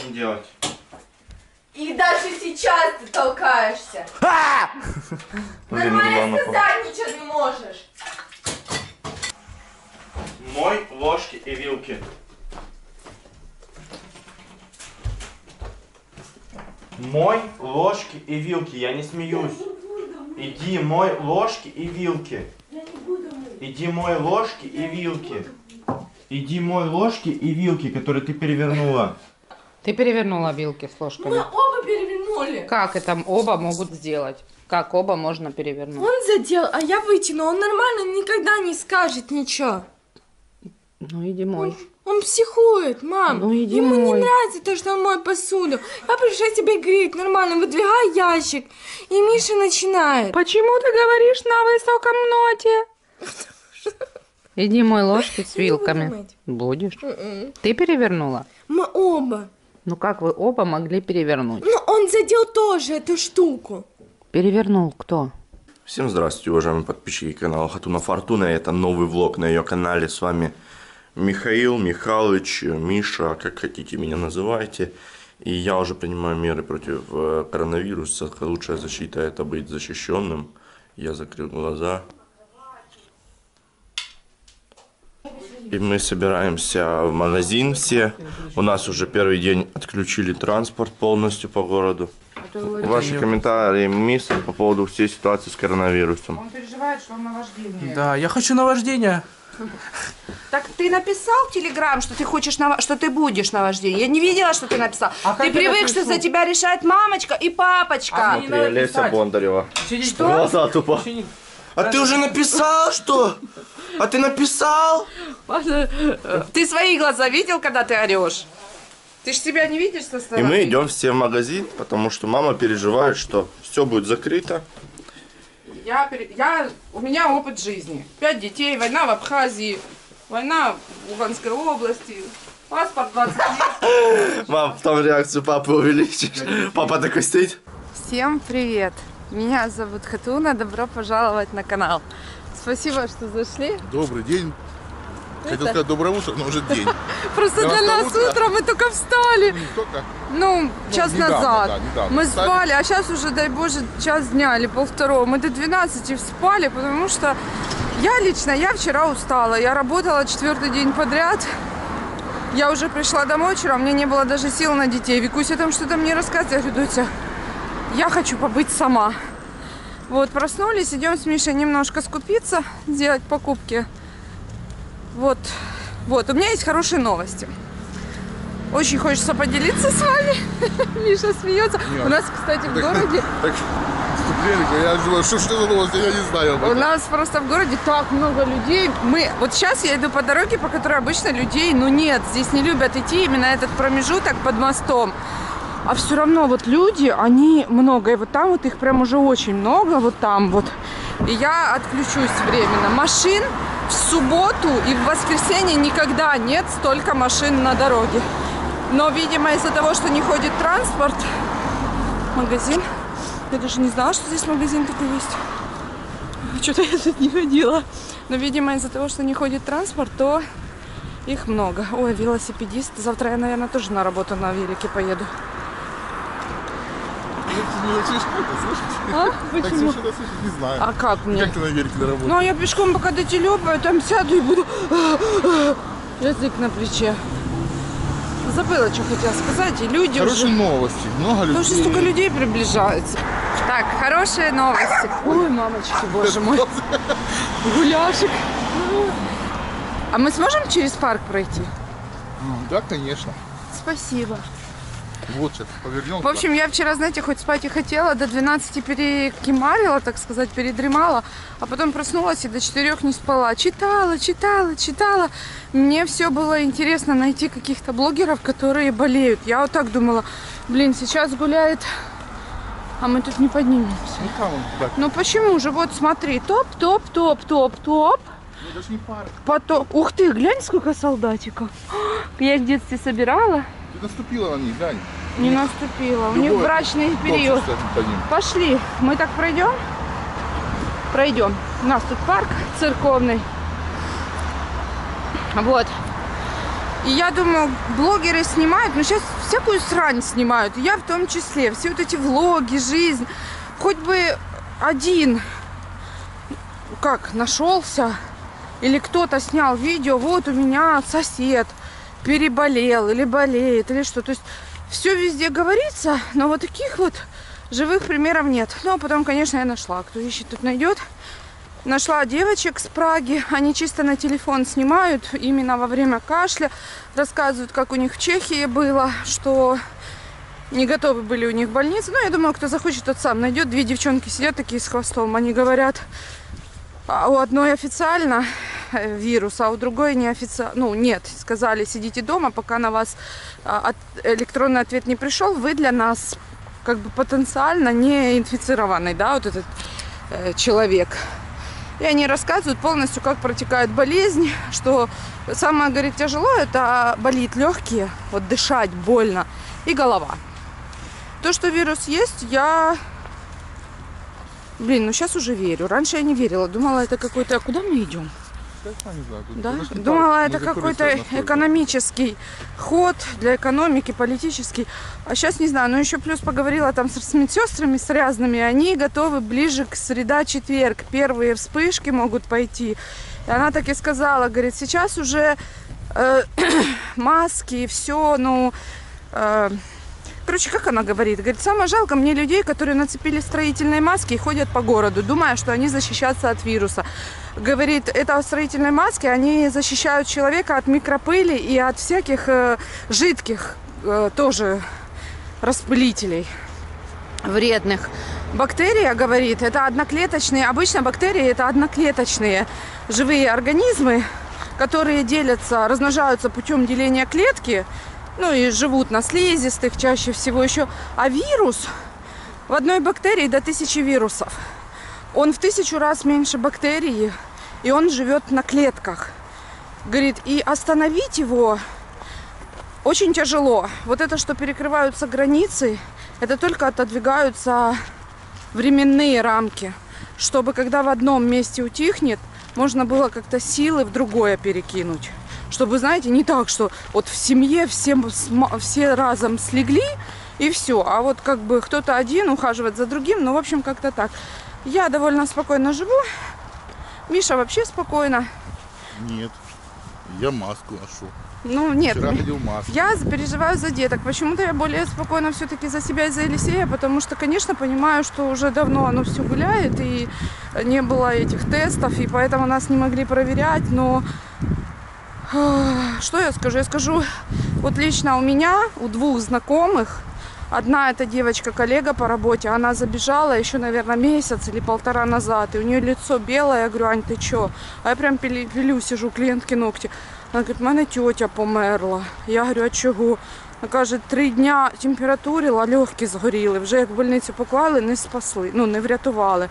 будем делать? И даже сейчас ты толкаешься. Нормально сказать ничего не можешь. Мой ложки и вилки. Мой ложки и вилки, я не смеюсь. Иди мой ложки и вилки. Я не буду мыть. Иди мой ложки и вилки. Иди мой ложки и вилки, которые ты перевернула. Ты перевернула вилки с ложками. Мы оба перевернули. Как это оба могут сделать? Как оба можно перевернуть? Он задел, а я вытяну. Он нормально никогда не скажет ничего. Ну иди мой. Он психует, мам. Ну, иди Ему мой. не нравится то, что он моет посуду. Я пришла тебе греть нормально, выдвигай ящик. И Миша начинает. Почему ты говоришь на высоком ноте? Иди мой ложки с вилками. Будешь? Ты перевернула? Мы оба. Ну как вы оба могли перевернуть? Но он задел тоже эту штуку. Перевернул кто? Всем здравствуйте, уважаемые подписчики канала Хатуна Фортуна. Это новый влог на ее канале. С вами Михаил, Михалыч, Миша, как хотите меня называйте. И я уже принимаю меры против коронавируса. Лучшая защита — это быть защищенным. Я закрыл глаза. И мы собираемся в магазин все. У нас уже первый день отключили транспорт полностью по городу. Ваши комментарии, мистер, по поводу всей ситуации с коронавирусом. Он переживает, что он наваждение. Да, я хочу наваждения. Так ты написал в Телеграм, что ты хочешь, что ты будешь на вождении? Я не видела, что ты написал. Ты привык, что за тебя решает мамочка и папочка. Смотри, Олеся Бондарева. Что? Глаза тупо. А ты уже написал, что? А ты написал? Ты свои глаза видел, когда ты орешь? Ты ж себя не видишь со И стороны? мы идем все в магазин, потому что мама переживает, что все будет закрыто. У меня опыт жизни. 5 детей, война в Абхазии, война в Луганской области, паспорт 20 лет. Мам, там реакцию папы увеличишь. Папа такой стоит. Всем привет! Меня зовут Хатуна, добро пожаловать на канал. Спасибо, что зашли. Добрый день. Хотел сказать доброе утро, но уже день. Просто для нас утро мы только встали. Не только. Ну, час недавно, назад. да, недавно Мы встали. спали, а сейчас уже, дай боже, час дня или полвторого. Мы до 12 спали, потому что я вчера устала. Я работала 4-й день подряд. Я уже пришла домой вчера, у меня не было даже сил на детей. Викуся там что-то мне рассказывает. Я говорю, Дуся, я хочу побыть сама. Вот, проснулись, идем с Мишей немножко скупиться, сделать покупки. Вот, у меня есть хорошие новости. Очень хочется поделиться с вами. Миша смеется. Нет. У нас, кстати, в городе... Так, вступление, я думаю, что за новости, я не знаю. У нас просто в городе так много людей. Вот сейчас я иду по дороге, по которой обычно людей, нет. Здесь не любят идти именно этот промежуток под мостом. А все равно вот люди, они много. И вот там вот их прям уже очень много, вот там вот. И я отключусь временно. Машин в субботу и в воскресенье никогда нет столько машин на дороге. Но, видимо, из-за того, что не ходит транспорт, магазин. Я даже не знала, что здесь магазин такой есть. Что-то я тут не ходила. Но, видимо, из-за того, что не ходит транспорт, то их много. Ой, велосипедисты. Завтра я, наверное, тоже на работу на велике поеду. Ты не начнешь это слышать? А? Так Почему? слышать, не знаю. А как мне? Как ты на велике на работу? Ну, а я пешком пока дотелепаю, там сяду и буду... Язык на плече. Забыла, что хотела сказать. И люди Хорошие уже... новости. Много людей. Потому что столько людей приближается. Так, хорошие новости. Ой, мамочки, боже мой. Гуляшек. А мы сможем через парк пройти? Да, конечно. Спасибо. Вот сейчас повернем. В общем, я вчера, знаете, хоть спать и хотела, до 12 перекимарила, так сказать, передремала, а потом проснулась и до 4 не спала. Читала. Мне все было интересно найти каких-то блогеров, которые болеют. Я вот так думала, сейчас гуляет, а мы тут не поднимемся. Ну, там он, так. Ну почему же? Вот смотри, топ. Ну, это ж не парк. Потом, ух ты, глянь, сколько солдатиков. Я их в детстве собирала. Ты наступила на них, глянь. Не наступила. У них Любой брачный период. кстати, по ним. Пошли. Мы так пройдем? Пройдем. У нас тут парк церковный. Вот. И я думаю, блогеры снимают, но сейчас всякую срань снимают, я в том числе. Все вот эти влоги, жизнь. Хоть бы один, как, нашелся, или кто-то снял видео, вот у меня сосед переболел, или болеет, или что. То есть все везде говорится, но вот таких вот живых примеров нет. Ну, а потом, конечно, я нашла. Кто ищет, тут найдет. Нашла девочек с Праги. Они чисто на телефон снимают именно во время кашля. Рассказывают, как у них в Чехии было, что не готовы были у них больницы. Ну, я думаю, кто захочет, тот сам найдет. Две девчонки сидят такие с хвостом. Они говорят, у одной официально вирус, а у другой неофициально. Ну, нет, сказали, сидите дома, пока на вас электронный ответ не пришел. Вы для нас как бы потенциально не инфицированный, да, вот этот человек. И они рассказывают полностью, как протекает болезнь, что самое, говорит, тяжело, это болит легкие, вот дышать больно, и голова. То, что вирус есть, я, ну сейчас уже верю. Раньше я не верила, думала, это какой-то... Куда мы идем? Не знаю, Да? Думала, это какой-то экономический ход для экономики, политический. А сейчас не знаю, но еще плюс поговорила там с медсестрами, с разными. Они готовы ближе к среда-четверг. Первые вспышки могут пойти. И она так и сказала, говорит, сейчас уже маски и все, ну... Короче, как она говорит? Говорит, самое жалко мне людей, которые нацепили строительные маски и ходят по городу, думая, что они защищаются от вируса. Говорит, это строительные маски, они защищают человека от микропыли и от всяких жидких тоже распылителей вредных. Бактерия, говорит, это одноклеточные, обычно бактерии это одноклеточные живые организмы, которые делятся, размножаются путем деления клетки. Ну и живут на слизистых чаще всего еще. А вирус, в одной бактерии до 1000 вирусов. Он в 1000 раз меньше бактерии, и он живет на клетках. Говорит, и остановить его очень тяжело. Вот это, что перекрываются границы, это только отодвигаются временные рамки. Чтобы когда в одном месте утихнет, можно было как-то силы в другое перекинуть. Чтобы, знаете, не так, что вот в семье все разом слегли и все. А вот как бы кто-то один ухаживает за другим. Ну, в общем, как-то так. Я довольно спокойно живу. Миша вообще спокойно. Нет, я маску ношу. Ну, нет. Вчера ходил в маске. Я переживаю за деток. Почему-то я более спокойно все-таки за себя и за Елисея. Потому что, конечно, понимаю, что уже давно оно все гуляет. И не было этих тестов. И поэтому нас не могли проверять. Но... Что я скажу? Я скажу, вот лично у меня, у двух знакомых, одна это девочка-коллега по работе, она забежала еще, наверное, месяц или полтора назад, и у нее лицо белое, я говорю, Ань, ты что? А я прям пилю, сижу, клиентки ногти. Она говорит, у мене тетя померла. Я говорю, а чого? Вона каже, 3 дня температурила, легкі згоріли, вже як в больницю поклали, не спасли, ну, не врятували.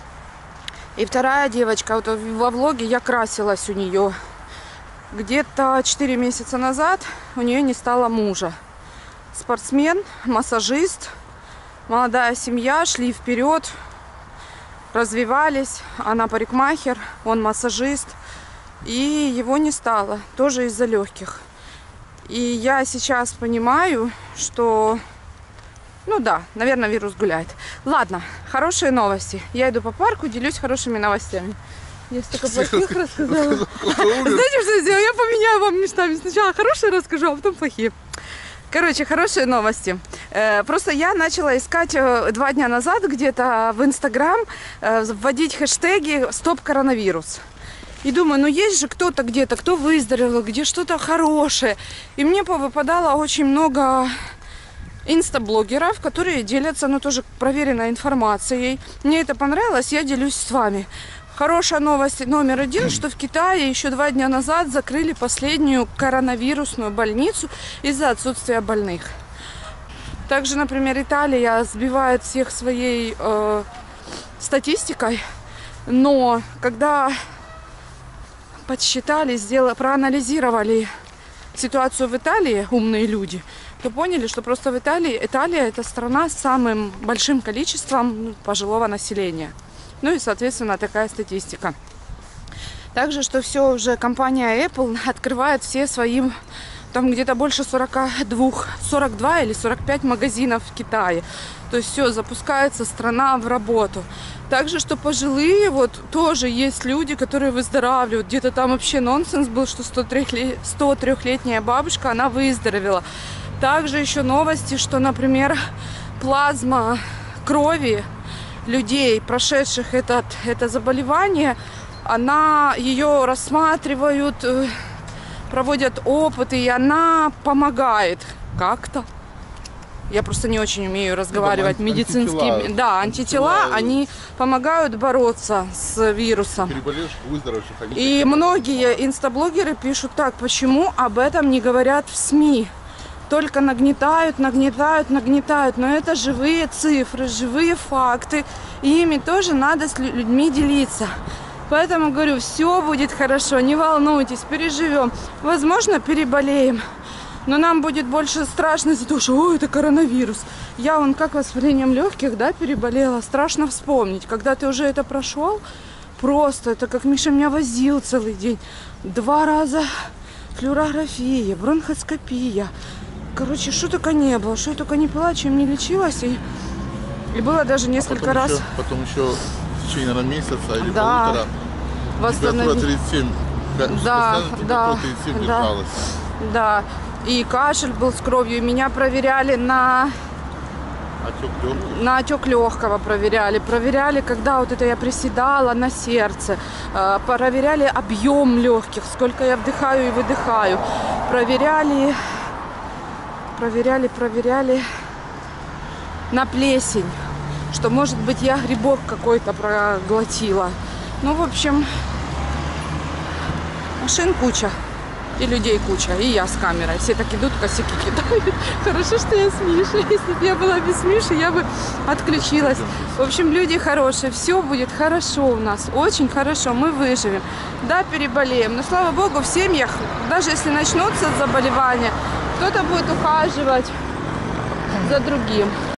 И вторая девочка, вот во влоге я красилась у нее. Где-то 4 месяца назад у нее не стало мужа. Спортсмен, массажист, молодая семья, шли вперед, развивались. Она парикмахер, он массажист. И его не стало, тоже из-за легких. И я сейчас понимаю, что, ну да, наверное, вирус гуляет. Ладно, хорошие новости. Я иду по парку, делюсь хорошими новостями. Я столько плохих рассказала. Знаете, что я сделаю? Я поменяю вам местами. Сначала хорошие расскажу, а потом плохие. Короче, хорошие новости. Просто я начала искать 2 дня назад где-то в Инстаграм, вводить хэштеги «Стоп коронавирус». И думаю, ну есть же кто-то где-то, кто выздоровел, где что-то хорошее. И мне повыпадало очень много инстаблогеров, которые делятся, ну, тоже проверенной информацией. Мне это понравилось, я делюсь с вами. Хорошая новость номер 1, что в Китае еще 2 дня назад закрыли последнюю коронавирусную больницу из-за отсутствия больных. Также, например, Италия сбивает всех своей статистикой, но когда подсчитали, проанализировали ситуацию в Италии, умные люди, то поняли, что просто в Италия это страна с самым большим количеством пожилого населения. Ну и, соответственно, такая статистика. Также, что все уже компания Apple открывает все свои там где-то больше 42 или 45 магазинов в Китае. То есть все, запускается страна в работу. Также, что пожилые, вот тоже есть люди, которые выздоравливают. Где-то там вообще нонсенс был, что 103-летняя бабушка, она выздоровела. Также еще новости, что, например, плазма крови людей, прошедших это заболевание, ее рассматривают, проводят опыты, и она помогает как-то. Я просто не очень умею разговаривать медицинскими. Да, антитела, они помогают бороться с вирусом. Переболевших, выздоровевших. И многие инстаблогеры пишут так, почему об этом не говорят в СМИ. Только нагнетают. Но это живые цифры, живые факты. И ими тоже надо с людьми делиться. Поэтому говорю, все будет хорошо, не волнуйтесь, переживем. Возможно, переболеем. Но нам будет больше страшно из-за того, что это коронавирус. Я вон как воспалением легких, да, переболела. Страшно вспомнить. Когда ты уже это прошел, просто это как Миша меня возил целый день. 2 раза флюорография, бронхоскопия. Короче, что только не было, что я только не пила, чем не лечилась. И было даже несколько раз. Потом еще в течение, наверное, месяца или Да. полутора. Температура 37. Да, да, 37 да. держалась. Да. И кашель был с кровью. И меня проверяли на отек легкого. Проверяли, когда вот это я приседала на сердце. Проверяли объем легких, сколько я вдыхаю и выдыхаю. Проверяли на плесень, что, может быть, я грибок какой-то проглотила. Ну, в общем, машин куча. И людей куча, и я с камерой. Все так идут, косяки кидают. Хорошо, что я с Мишей. Если бы я была без Миши, я бы отключилась. В общем, люди хорошие. Все будет хорошо у нас. Очень хорошо. Мы выживем. Да, переболеем. Но, слава богу, в семьях, даже если начнутся заболевания, кто-то будет ухаживать за другим.